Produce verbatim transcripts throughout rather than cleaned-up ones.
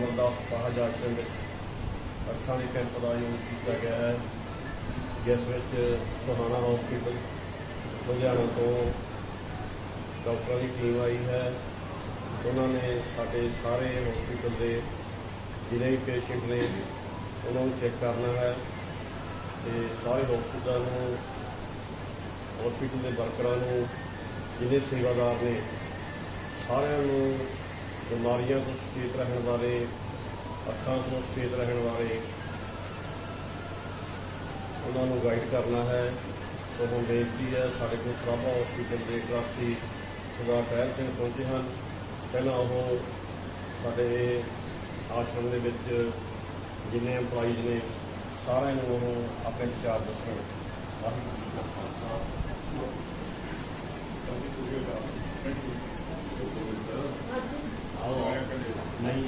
अमर दास अपहज आश्रम में अखां के कैंप का आयोजन किया गया है, जिस विच सुहाना हॉस्पिटल लुधियाना तो डॉक्टरों की टीम आई है। उन्होंने साढ़े सारे हॉस्पिटल के जिन्हें भी पेशेंट ने उन्होंने चेक करना है। तो सारे हॉस्पिटल हॉस्पिटल के वर्करां जिन्हें सेवादार ने सारिਆਂ ਨੂੰ बीमारियों तो सचेत रहने बारे, अखां तो सचेत रहने बारे उन्होंने गाइड करना है। सो हम बेनती है, साढ़े को सराभा हॉस्पिटल के ट्रस्टी सरदार टहल सिंह पहुंचे हैं। पहला वो साढ़े आश्रम के विच जिन्ने एम्पलाइज ने सारे वो अपने विचार दसण। नहीं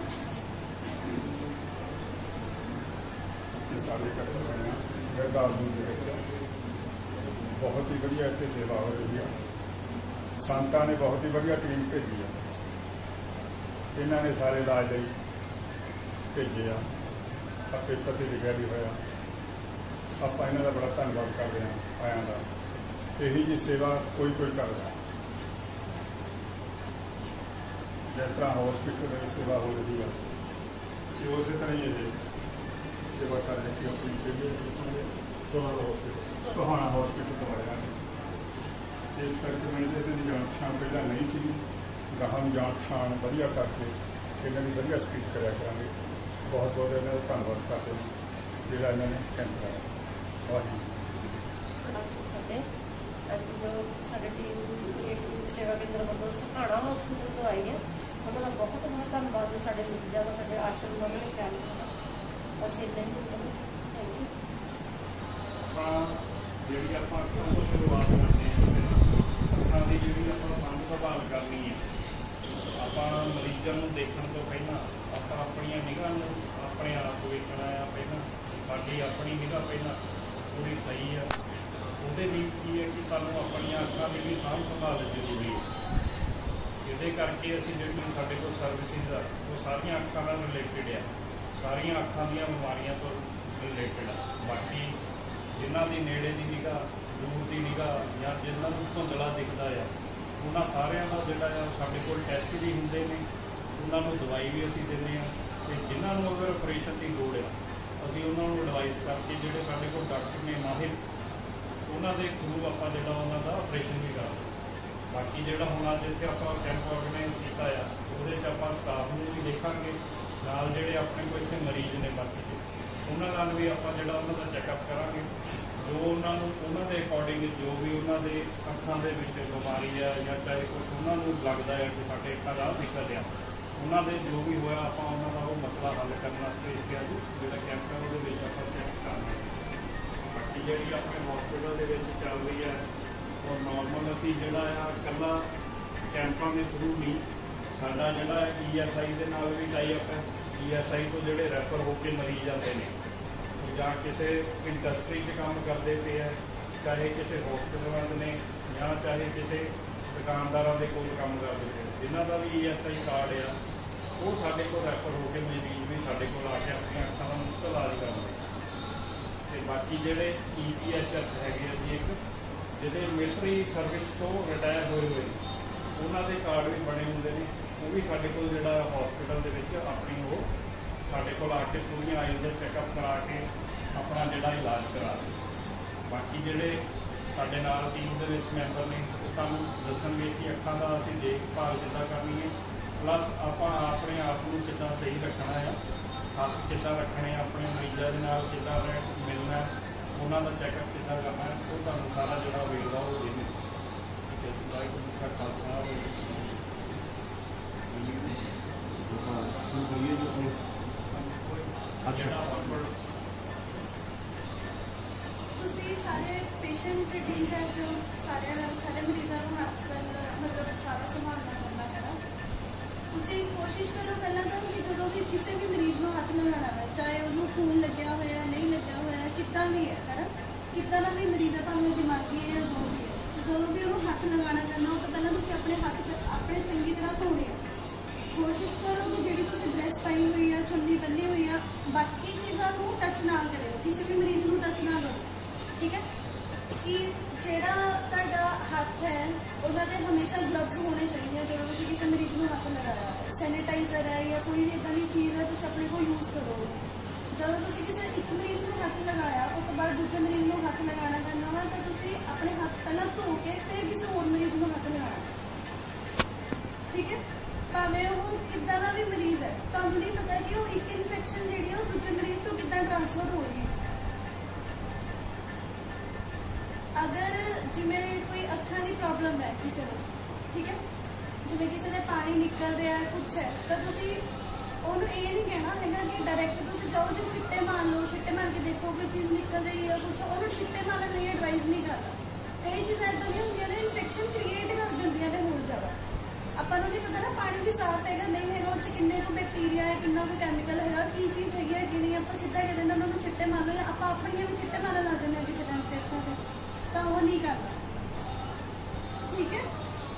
सारे बहुत ही बढ़िया इतने सेवा हो रही है। संतां ने बहुत ही बढ़िया टीम भेजी है, इन्होंने सारे इलाज लिए भेजे आ, पेपर से लिखा भी होया। आप इन्हों का बड़ा धन्यवाद करते हैं आया का। यही जी सेवा कोई कोई कर रहा, जिस तरह हॉस्पिटल में सेवा हो रही है उस तरह ही ये सेवा कर रही थी अपनी सुहाना हॉस्पिटल सुहाना हॉस्पिटल तो आया। इस करके मैं इन्हें जान पछाण पहला नहीं सी, गाहां जान पछाण वधिया करके इन्हों की वधिया स्पीच कराया करांगे। बहुत बहुत इन्हों का धन्यवाद करते हैं जिहड़ा इन्होंने कैंप कराया। वाहिगुरू जो साडी टीम सेवा केंद्र वालों सुहाना हॉस्पिटल तो आई है, उन्होंने बहुत बहुत धन्यवाद जो साढ़े सुविधा का साढ़े आश्रम का उन्होंने कैंप बस इतना ही। जी आप शुरुआत करते हैं अखां की जी आप सांभ संभाल करनी है। आप मरीजों को देखने तो पहला आप अपन निगाह अपने आप वेखना है। पहला साड़ी अपनी निगाह पहला पूरी सही है। ਉਹਦੇ ਲਈ ਕੀ ਹੈ कि ਸਾਨੂੰ ਆਪਣੀਆਂ ਅੱਖਾਂ ਦੀ ਵੀ ਸਾਂਭ ਸੰਭਾਲ ਜ਼ਰੂਰੀ ਹੈ। ਇਹਦੇ ਕਰਕੇ ਅਸੀਂ ਜਿਹੜੀਆਂ ਸਾਡੇ ਕੋਲ ਸਰਵਿਸਿਜ਼ ਆ ਉਹ ਸਾਰੀਆਂ ਅੱਖਾਂ ਨਾਲ ਰਿਲੇਟਡ ਆ, ਸਾਰੀਆਂ ਅੱਖਾਂ ਦੀਆਂ ਬਿਮਾਰੀਆਂ ਤੋਂ ਰਿਲੇਟਡ ਆ। ਬਾਕੀ ਜਿਨ੍ਹਾਂ ਦੀ ਨੇੜੇ ਦੀ ਨਿਗਾਹ, ਦੂਰ ਦੀ ਨਿਗਾਹ ਜਾਂ ਜਿਨ੍ਹਾਂ ਨੂੰ ਧੁੰਦਲਾ ਦਿਖਦਾ ਆ, ਉਹਨਾਂ ਸਾਰਿਆਂ ਦਾ ਜਿਹੜਾ ਆ ਸਾਡੇ ਕੋਲ ਟੈਸਟ ਵੀ ਹੁੰਦੇ ਨੇ, ਉਹਨਾਂ ਨੂੰ ਦਵਾਈ ਵੀ ਅਸੀਂ ਦਿੰਦੇ ਹਾਂ। ਅਤੇ ਜਿਨ੍ਹਾਂ ਨੂੰ ਅਗਰ ਆਪਰੇਸ਼ਨ ਦੀ ਲੋੜ ਆ ਅਸੀਂ ਉਹਨਾਂ ਨੂੰ ਐਡਵਾਈਸ ਕਰਕੇ ਜਿਹੜੇ ਸਾਡੇ ਕੋਲ ਡਾਕਟਰ ਨੇ ਮਾਹਿਰ उन्होंने थ्रू आप जो ऑपरेशन भी करते। बाकी जो हम अज इतने आप कैंप ऑर्गेनाइज किया है वो आप स्टाफ में भी देखा नाल जोड़े अपने को इतने मरीज ने बाकी उन्होंने भी आप जो चैकअप करा जो उन्होंने अकॉर्डिंग जो भी उन्होंने अखां के बीमारी है या चाहे कुछ उन्होंने लगता है कि साढ़े अखा का दिक्कत है उन्होंने जो भी होया आप वो मसला हल करने इतने अज जो कैंप है वो चैक करना। बाकी जी अपने हॉस्पिटल के चल रही है और नॉर्मल असी जोड़ा कला कैंपों के थ्रू नहीं साडा जोड़ा ई एस आई के नाल भी टाई अप है। ई एस आई तो जोड़े रैफर होकर मरीज आते हैं या किसी इंडस्ट्री च काम करते पे है, चाहे किसी हॉस्पिटल ने या चाहे किसी दुकानदारों के कोल काम करते हैं, जिन्हों का भी ई एस आई कार्ड है वो साढ़े को रैफर होकर मरीज भी साढ़े को आके अपनी अखां का मुफ्त इलाज कराते। बाकी जोड़े ई सी एच एस है जी एक जो मिलटरी सर्विस तो रिटायर होए हुए उन्होंने कार्ड भी बने होंगे ने, वो भी साढ़े को जो हॉस्पिटल के अपनी वो साढ़े को आके पूरी आईज चैकअप करा के अपना जोड़ा इलाज करा। बाकी जोड़े साढ़े नाल टीम के मैंबर ने तुहानूं दसणगे कि अखां का असीं देखभाल किद्दां करनी है, प्लस आपां अपने आप को किद्दां सही रखना है, हाथ किस रखने अपने मरीजों के नाल किद्दां मिलना, उन्होंने चैकअप किद्दां करना है, वो तुहानूं सारा जोड़ा वेरवा वो देने। सारे पेशेंट ठीक है जो सारे सारे मरीजों को मतलब सारा संभालना करना है। तुसी कोशिश करो पहला तो कि जो भी किसी भी मरीज को हाथ लगाना है, चाहे उन्होंने खून लग्या होया नहीं लग्या होया कितना भी है है ना, कितना का भी मरीज है भावें दिमागी है या जो भी है, तो जो भी उन्होंने हाथ लगाना करना तो पहले तुसी अपने हाथ अपने चंगी तरह धोने। कोशिश करो कि जी तुसी ड्रैस पाई ਸੈਨੇਟਾਈਜ਼ਰ ਹੈ ਜਾਂ ਕੋਈ ਵੀ ਇੱਦਾਂ ਦੀ ਚੀਜ਼ ਹੈ ਤੁਸੀਂ ਆਪਣੇ ਕੋਲ ਯੂਜ਼ ਕਰੋ। ਜਦੋਂ ਤੁਸੀਂ ਕਿਸੇ ਇੱਕ ਮਰੀਜ਼ ਨੂੰ ਹੱਥ ਲਗਾਇਆ ਉਸ ਤੋਂ ਬਾਅਦ ਦੂਜੇ ਮਰੀਜ਼ ਨੂੰ ਹੱਥ ਲਗਾਉਣਾ ਪੈਂਦਾ ਵਾ ਤਾਂ ਤੁਸੀਂ ਆਪਣੇ ਹੱਥ ਪਹਿਲਾਂ ਧੋ ਕੇ ਫਿਰ ਕਿਸੇ ਹੋਰ ਮਰੀਜ਼ ਨੂੰ ਹੱਥ ਲਗਾਉਣਾ। ਠੀਕ ਹੈ, ਭਾਵੇਂ ਉਹ ਕਿੱਦਾਂ ਦਾ ਵੀ ਮਰੀਜ਼ ਹੈ, ਤੁਹਾਨੂੰ ਨਹੀਂ ਪਤਾ ਕਿ ਉਹ ਇੱਕ ਇਨਫੈਕਸ਼ਨ ਜਿਹੜੀ ਹੈ ਉਹ ਦੂਜੇ ਮਰੀਜ਼ ਤੋਂ ਕਿੱਦਾਂ ਟ੍ਰਾਂਸਫਰ ਹੋ ਰਹੀ ਹੈ। ਅਗਰ ਜਿਵੇਂ ਕੋਈ ਅੱਖਾਂ ਦੀ ਪ੍ਰੋਬਲਮ ਹੈ ਕਿਸੇ ਨੂੰ, ਠੀਕ ਹੈ, ਜਿਵੇਂ ਕਿਸੇ ਦੇ ਪਾਣੀ ਨਿਕਲ ਰਿਹਾ ਹੈ ਕੁਛ ਹੈ, ਤਾਂ ਤੁਸੀਂ ਉਹਨੂੰ ਇਹ ਨਹੀਂ ਕਹਿਣਾ ਹੈਗਾ ਕਿ ਡਾਇਰੈਕਟ ਤੁਸੀਂ ਜਾਓ ਜੇ ਛਿੱਟੇ ਮਾਰ ਲਓ, ਛਿੱਟੇ ਮਾਰ ਕੇ ਦੇਖੋ ਕੋਈ ਚੀਜ਼ ਨਿਕਲ ਰਹੀ ਹੈ ਕੁਛ, ਉਹਨੂੰ ਛਿੱਟੇ ਮਾਰਨ ਲਈ ਐਡਵਾਈਜ਼ ਨਹੀਂ ਕਰਦਾ। ਕਈ ਚੀਜ਼ਾਂ ਇੱਦਾਂ ਦੀਆਂ ਹੁੰਦੀਆਂ ਨੇ ਇਨਫੈਕਸ਼ਨ ਕ੍ਰੀਏਟ ਕਰ ਦਿੰਦੀਆਂ ਨੇ ਹੋਰ ਜ਼ਿਆਦਾ। ਆਪਾਂ ਨੂੰ ਨਹੀਂ ਪਤਾ ਨਾ ਪਾਣੀ ਵੀ ਸਾਫ਼ ਹੈਗਾ ਨਹੀਂ ਹੈਗਾ, ਉਹ 'ਚ ਕਿੰਨੇ ਕੁ ਬੈਕਟੀਰੀਆ ਹੈ, ਕਿੰਨਾ ਕੁ ਕੈਮੀਕਲ ਹੈਗਾ, ਕੀ ਚੀਜ਼ ਹੈਗੀ ਹੈ ਕਿ ਨਹੀਂ। ਆਪਾਂ ਸਿੱਧਾ ਕਹਿ ਦਿੰਦੇ ਉਹਨਾਂ ਨੂੰ ਛਿੱਟੇ ਮਾਰ ਲਓ, ਜਾਂ ਆਪਾਂ ਆਪਣੀਆਂ ਵੀ ਛਿੱਟੇ ਮਾਰਨ ਲੱਗ ਜਾਂਦੇ ਹਾਂ ਕਿਸੇ ਟਾਈਮ ਤੇ ਅੱਖਾਂ ਤੇ, ਤਾਂ ਉਹ ਨਹੀਂ ਕਰਦਾ। ਠੀਕ ਹੈ,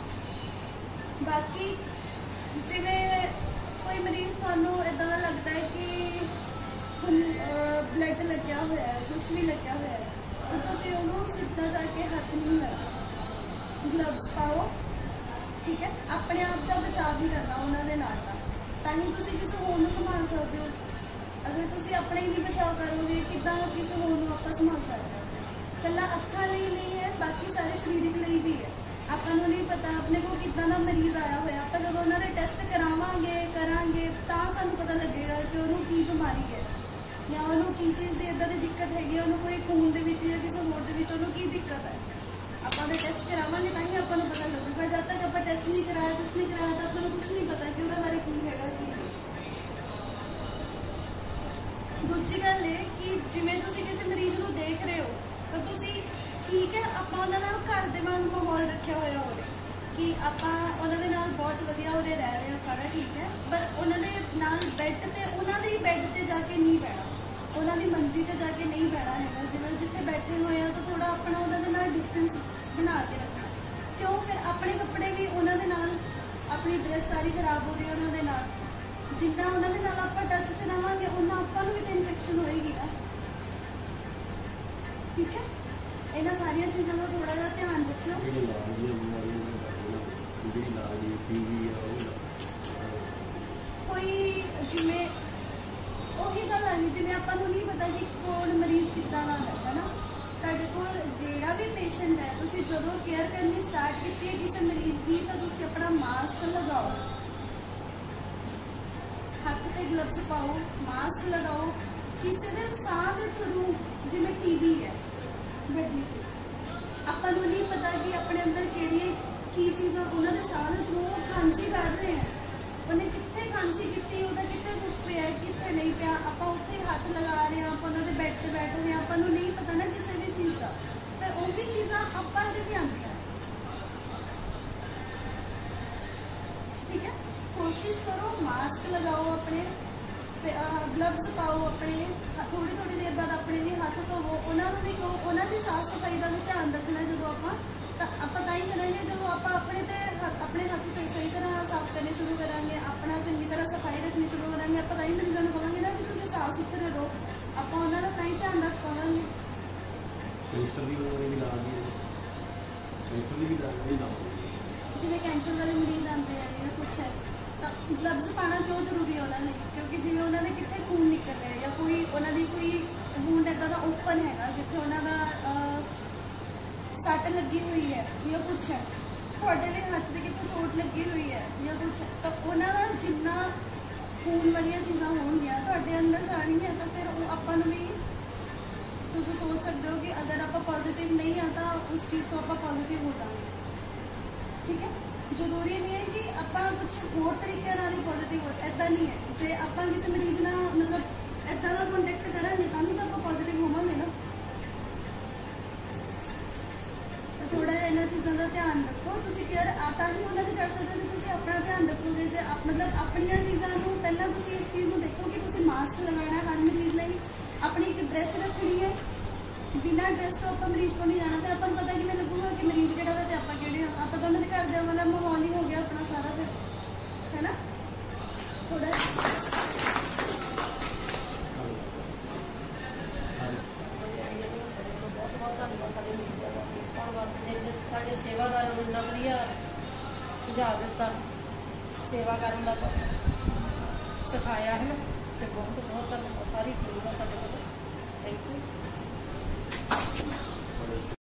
ਬਾਕੀ ਜਿਵੇਂ ਕੋਈ ਮਰੀਜ਼ ਤੁਹਾਨੂੰ ਇੱਦਾਂ ਦਾ ਲੱਗਦਾ ਹੈ ਕਿ ਬਲੱਡ ਲੱਗਿਆ ਹੋਇਆ ਹੈ, ਕੁਛ ਵੀ ਲੱਗਿਆ ਹੋਇਆ ਹੈ, ਤਾਂ ਤੁਸੀਂ ਉਹਨੂੰ ਸਿੱਧਾ ਜਾ ਕੇ ਹੱਥ ਨਹੀਂ ਲਾਉਣਾ, ਗਲਵਸ ਪਾਓ। ਠੀਕ ਹੈ, ਆਪਣੇ ਆਪ ਦਾ ਬਚਾਅ ਵੀ ਕਰਨਾ ਉਹਨਾਂ ਦੇ ਨਾਲ ਦਾ, ਤਾਂ ਹੀ ਤੁਸੀਂ ਕਿਸੇ ਹੋਰ ਨੂੰ ਸੰਭਾਲ ਸਕਦੇ ਹੋ। ਅਗਰ ਤੁਸੀਂ ਆਪਣੇ ਹੀ ਨਹੀਂ ਬਚਾਅ ਕਰੋਗੇ ਕਿੱਦਾਂ ਕਿਸੇ ਹੋਰ ਨੂੰ ਆਪਾਂ ਸੰਭਾਲ ਸਕਦੇ ਹਾਂ। ਇਕੱਲਾ ਅੱਖਾਂ ਲਈ ਨਹੀਂ ਹੈ, ਬਾਕੀ ਸਾਰੇ ਸਰੀਰਿਕ ਲਈ ਵੀ ਹੈ। ਆਪਾਂ ਨੂੰ ਨਹੀਂ ਪਤਾ ਆਪਣੇ ਕੋਲ ਕਿੱਦਾਂ ਦਾ ਮਰੀਜ਼ ਆਇਆ ਹੋਇਆ, ਆਪਾਂ ਜਦੋਂ ਉਹਨਾਂ ਦੇ ਟੈਸਟ ਕਰਾਵਾਂਗੇ ਕਰਾਂਗੇ ਤਾਂ ਸਾਨੂੰ ਪਤਾ ਲੱਗੇਗਾ ਕਿ ਉਹਨੂੰ ਕੀ ਬਿਮਾਰੀ ਹੈ ਜਾਂ ਉਹਨੂੰ ਕੀ ਚੀਜ਼ ਦੀ ਇੱਦਾਂ ਦੀ ਦਿੱਕਤ ਹੈਗੀ ਹੈ, ਉਹਨੂੰ ਕੋਈ ਖੂਨ ਦੇ ਵਿੱਚ ਜਾਂ ਕਿਸੇ ਹੋਰ ਦੇ ਵਿੱਚ ਉਹਨੂੰ ਕੀ ਦਿੱਕਤ ਹੈ। ਆਪਾਂ ਦੇ ਟੈਸਟ ਕਰਾਵਾਂਗੇ ਤਾਂ ਹੀ ਆਪਾਂ ਨੂੰ ਪਤਾ ਲੱਗੂਗਾ। ਜਦ ਤੱਕ ਆਪਾਂ ਟੈਸਟ ਨਹੀਂ ਕਰਾਇਆ, ਕੁਛ ਨਹੀਂ ਕਰਾਇਆ, ਤਾਂ ਆਪਾਂ ਨੂੰ ਕੁਛ ਨਹੀਂ ਪਤਾ ਕਿ ਉਹਦੇ ਬਾਰੇ ਕੀ ਹੈਗਾ ਕੀ ਨਹੀਂ। ਦੂਜੀ ਗੱਲ ਇਹ ਕਿ ਜਿਵੇਂ ਤੁਸੀਂ ਕਿਸੇ ਮਰੀਜ਼ ਨੂੰ ਦੇਖ ਰਹੇ ਹੋ ਤਾਂ ਤੁਸੀਂ ਠੀਕ ਹੈ, ਆਪਾਂ ਉਹਨਾਂ ਨਾਲ ਘਰ ਦੇ ਵਾਂਗ ਮਾਹੌਲ ਰੱਖਿਆ ਹੋਇਆ ਹੋਵੇ ਕਿ ਆਪਾਂ ਉਹਨਾਂ ਦੇ ਨਾਲ ਬਹੁਤ ਵਧੀਆ ਉਰੇ ਰਹਿ ਰਹੇ ਹਾਂ, ਸਾਰਾ ਠੀਕ ਹੈ, ਪਰ ਉਹਨਾਂ ਦੇ ਨਾਲ ਬੈੱਡ ਤੇ ਉਹਨਾਂ ਦੇ ਹੀ ਬੈੱਡ ਤੇ ਜਾ ਕੇ ਨਹੀਂ ਬਹਿਣਾ, ਉਹਨਾਂ ਦੀ ਮੰਜੀ ਤੇ ਜਾ ਕੇ ਨਹੀਂ ਬਹਿਣਾ ਹੈਗਾ। ਜਿਵੇਂ ਜਿੱਥੇ ਬੈਠੇ ਹੋਏ ਆ ਤਾਂ ਥੋੜਾ ਆਪਣਾ ਉਹਨਾਂ ਦੇ ਨਾਲ ਡਿਸਟੈਂਸ ਬਣਾ ਕੇ ਰੱਖਣਾ। ਕਿਉਂ ਫਿਰ ਆਪਣੇ ਕੱਪੜੇ ਵੀ ਉਹਨਾਂ ਦੇ ਨਾਲ, ਆਪਣੀ ਡਰੈਸ ਸਾਰੀ ਖਰਾਬ ਹੋ ਰਹੀ ਹੈ ਉਹਨਾਂ ਦੇ ਨਾਲ। ਜਿੰਨਾ ਉਹਨਾਂ ਦੇ ਨਾਲ ਆਪਾਂ ਟੱਚ ਚ ਰਹਾਂਗੇ ਉਹਨਾਂ ਆਪਾਂ ਨੂੰ ਵੀ ਤਾਂ ਇਨਫੈਕਸ਼ਨ ਹੋਏਗੀ ਨਾ। ਠੀਕ ਹੈ, ਇਹਨਾਂ ਸਾਰੀਆਂ ਚੀਜ਼ਾਂ ਦਾ ਥੋੜਾ ਜਿਹਾ ਧਿਆਨ ਰੱਖਿਓ। ਕੋਈ ਜਿਵੇਂ ਉਹੀ ਗੱਲ ਆ ਗਈ, ਜਿਵੇਂ ਆਪਾਂ ਨੂੰ ਨਹੀਂ ਪਤਾ ਕਿ ਕੌਣ ਮਰੀਜ਼ ਕਿੱਦਾਂ ਦਾ ਹੈ ਨਾ। ਤੁਹਾਡੇ ਕੋਲ ਜਿਹੜਾ ਵੀ ਪੇਸ਼ੈਂਟ ਹੈ, ਤੁਸੀਂ ਜਦੋਂ ਕੇਅਰ ਕਰਨੀ ਸਟਾਰਟ ਕੀਤੀ ਹੈ ਕਿਸੇ ਮਰੀਜ਼ ਦੀ, ਤਾਂ ਤੁਸੀਂ ਆਪਣਾ ਮਾਸਕ ਲਗਾਓ, ਹੱਥ ਤੇ ਗਲਵਸ ਪਾਓ, ਮਾਸਕ ਲਗਾਓ। ਕਿਸੇ ਦੇ ਸਾਹ ਦੇ ਥਰੂ, ਜਿਵੇਂ ਟੀ ਬੀ ਹੈ ਗੱਡੀ 'ਚ, ਆਪਾਂ ਨੂੰ ਨਹੀਂ ਪਤਾ ਕਿ ਆਪਣੇ ਅੰਦਰ ਕਿਹੜੀਆਂ ਕੀ ਚੀਜ਼ਾਂ ਉਹਨਾਂ ਦੇ ਸਾਹ ਦੇ ਥਰੂ ਉਹ ਖਾਂਸੀ ਕਰ ਰਹੇ ਹੈ, ਉਹਨੇ ਕਿੱਥੇ ਖਾਂਸੀ ਕੀਤੀ, ਉਹਦਾ ਕਿੱਥੇ ਫੁੱਟ ਪਿਆ ਕਿੱਥੇ ਨਹੀਂ ਪਿਆ, ਆਪਾਂ ਉੱਥੇ ਹੱਥ ਲਗਾ ਰਹੇ ਹਾਂ, ਆਪਾਂ ਉਹਨਾਂ ਦੇ ਬੈੱਡ ਤੇ ਬੈਠ ਰਹੇ ਹਾਂ, ਆਪਾਂ ਨੂੰ ਨਹੀਂ ਪਤਾ ਨਾ ਕਿਸੇ ਵੀ ਚੀਜ਼ ਦਾ। ਪਰ ਉਹ ਵੀ ਚੀਜ਼ਾਂ ਆਪਾਂ ਤੇ ਧਿਆਨ ਦਿਆ। ਠੀਕ ਹੈ, ਕੋਸ਼ਿਸ਼ ਕਰੋ ਮਾਸਕ ਲਗਾਓ, ਆਪਣੇ ਗਲਵਸ ਪਾਓ, ਆਪਣੇ ਥੋੜੀ ਥੋੜੀ ਦੇਰ ਬਾਅਦ ਆਪਣੇ ਵੀ ਹੱਥ ਧੋਵੋ। ਉਹਨਾਂ ਨੂੰ ਵੀ ਕਹੋ, ਉਹਨਾਂ ਦੀ ਸਾਫ਼ ਸਫਾਈ ਦਾ ਵੀ ਧਿਆਨ ਰੱਖਣਾ। ਜਦੋਂ ਆਪਾਂ ਤਾਂ ਆਪਾਂ ਤਾਂ ਹੀ ਕਰਾਂਗੇ ਜਦੋਂ ਆਪਾਂ ਆਪਣੇ ਤੇ ਆਪਣੇ ਹੱਥ ਤੇ ਸਹੀ ਤਰ੍ਹਾਂ ਸਾਫ਼ ਕਰਨੇ ਸ਼ੁਰੂ ਕਰਾਂਗੇ, ਆਪਣਾ ਚੰਗੀ ਤਰ੍ਹਾਂ ਸਫਾਈ ਰੱਖਣੀ ਸ਼ੁਰੂ ਕਰਾਂਗੇ। ਆਪਾਂ ਤਾਂ ਹੀ ਮਰੀਜ਼ਾਂ ਨੂੰ ਕਹਾਂਗੇ ਨਾ ਕਿ ਤੁਸੀਂ ਸਾਫ਼ ਸੁਥਰੇ ਰਹੋ, ਆਪਾਂ ਉਹਨਾਂ ਦਾ ਤਾਂ ਹੀ ਧਿਆਨ ਰੱਖ ਪਾਵਾਂਗੇ। ਜਿਵੇਂ ਕੈਂਸਰ ਵਾਲੇ ਮਰੀਜ਼ ਆਉਂਦੇ ਆ ਜਾਂ ਕੁਛ ਹੈ, ਤਾਂ ਗਲਵਸ ਪਾਉਣਾ ਕਿਉਂ ਜ਼ਰੂਰੀ ਹੈ ਉਹਨਾਂ ਲਈ? ਕਿਉਂਕਿ ਜਿਵੇਂ ਉਹਨਾਂ ਦੇ ਕਿੱਥੇ ਖੂਨ ਨਿਕਲ ਰਿਹਾ ਜਾਂ ਕੋਈ ਉਹਨਾਂ ਦੀ ਕੋਈ ਵੂੰਡ ਇੱਦਾਂ ਦਾ ਓਪਨ ਹੈਗਾ ਜਿੱਥੇ ਉਹਨਾਂ ਦਾ ਸੱਟ ਲੱਗੀ ਹੋਈ ਹੈ ਜਾਂ ਕੁਛ ਹੈ, ਤੁਹਾਡੇ ਵੀ ਹੱਥ ਦੇ ਕਿੱਥੇ ਚੋਟ ਲੱਗੀ ਹੋਈ ਹੈ ਜਾਂ ਕੁਛ, ਤਾਂ ਉਹਨਾਂ ਦਾ ਜਿੰਨਾ ਖੂਨ ਵਾਲੀਆਂ ਚੀਜ਼ਾਂ ਹੋਣਗੀਆਂ ਤੁਹਾਡੇ ਅੰਦਰ ਜਾਣਗੀਆਂ, ਤਾਂ ਫਿਰ ਉਹ ਆਪਾਂ ਨੂੰ ਵੀ ਤੁਸੀਂ ਸੋਚ ਸਕਦੇ ਹੋ ਕਿ ਅਗਰ ਆਪਾਂ ਪੋਜ਼ੀਟਿਵ ਨਹੀਂ ਆ ਤਾਂ ਉਸ ਚੀਜ਼ ਤੋਂ ਆਪਾਂ ਪੋਜ਼ੀਟਿਵ ਹੋ ਜਾਵਾਂਗੇ। ਠੀਕ ਹੈ, ਜ਼ਰੂਰੀ ਨਹੀਂ ਹੈ ਕਿ ਆਪਾਂ ਕੁਛ ਹੋਰ ਤਰੀਕੇ ਨਾਲ ਹੀ ਪੋਜ਼ੀਟਿਵ ਹੋ, ਇੱਦਾਂ ਨਹੀਂ ਹੈ। ਜੇ ਆਪਾਂ ਕਿਸੇ ਮਰੀਜ਼ ਨਾਲ ਮਤਲਬ ਇੱਦਾਂ ਦਾ ਕੰਟੈਕਟ ਕਰਾਂਗੇ ਤਾਂ ਹੀ ਤਾਂ ਆਪਾਂ ਪੋਜ਼ੀਟਿਵ ਹੋਵਾਂਗੇ ਨਾ। ਥੋੜਾ ਜਿਹਾ ਇਹਨਾਂ ਚੀਜ਼ਾਂ ਦਾ ਧਿਆਨ ਰੱਖੋ। ਤੁਸੀਂ ਕੇਅਰ ਤਾਂ ਹੀ ਉਹਨਾਂ ਦੀ ਕਰ ਸਕਦੇ ਹੋ ਜੇ ਤੁਸੀਂ ਆਪਣਾ ਧਿਆਨ ਰੱਖੋਗੇ। ਜੇ ਮਤਲਬ ਆਪਣੀਆਂ ਚੀਜ਼ਾਂ ਨੂੰ ਪਹਿਲਾਂ ਤੁਸੀਂ ਇਸ ਚੀਜ਼ ਨੂੰ ਦੇਖੋ ਕਿ ਤੁਸੀਂ ਮਾਸਕ ਲਗਾਉਣਾ ਹਰ ਮਰੀਜ਼ ਲਈ, ਆਪਣੀ ਇੱਕ ਡਰੈਸ ਰੱਖਣੀ ਹੈ, ਬਿਨਾਂ ਡਰੈਸ ਤੋਂ ਆਪਾਂ ਮਰੀਜ਼ ਕੋਲ ਨਹੀਂ ਜਾਣਾ। ਤੇ ਆਪਾਂ ਨੂੰ ਪਤਾ ਕਿਵੇਂ ਲੱਗੂਗਾ ਕਿ ਮਰੀਜ਼ ਕਿਹੜਾ ਵਾ ਤੇ ਆਪਾਂ ਕਿਹੜੇ ਹਾਂ। ਆਪਾਂ ਤਾਂ ਉਹਨਾਂ ਦੇ ਘਰ ਦੇ ਵਾਲਾ ਮਾਹੌਲ ਹੀ ਹੋ ਗਿਆ ਆਪਣਾ ਸਾਰਾ, ਫਿਰ ਹੈ ਨਾ। ਥੋੜਾ ਬਹੁਤ ਬਹੁਤ ਧੰਨਵਾਦ ਸਾਡੇ ਮੀਡੀਆ ਦਾ ਦੇਖਣ ਵਾਸਤੇ, ਜਿਹੜੇ ਸਾਡੇ ਸੇਵਾਦਾਰਾਂ ਨੂੰ ਇੰਨਾ ਵਧੀਆ ਸੁਝਾਅ ਦਿੱਤਾ ਸੇਵਾ ਕਰਨ ਦਾ। ਸਿਖਾਇਆ ਹੈ ਤੇ ਬਹੁਤ ਬਹੁਤ ਧੰਨਵਾਦ ਸਾਰੀ ਟੀਮ ਦਾ ਸਾਡੇ ਵੱਲੋਂ। Thank you.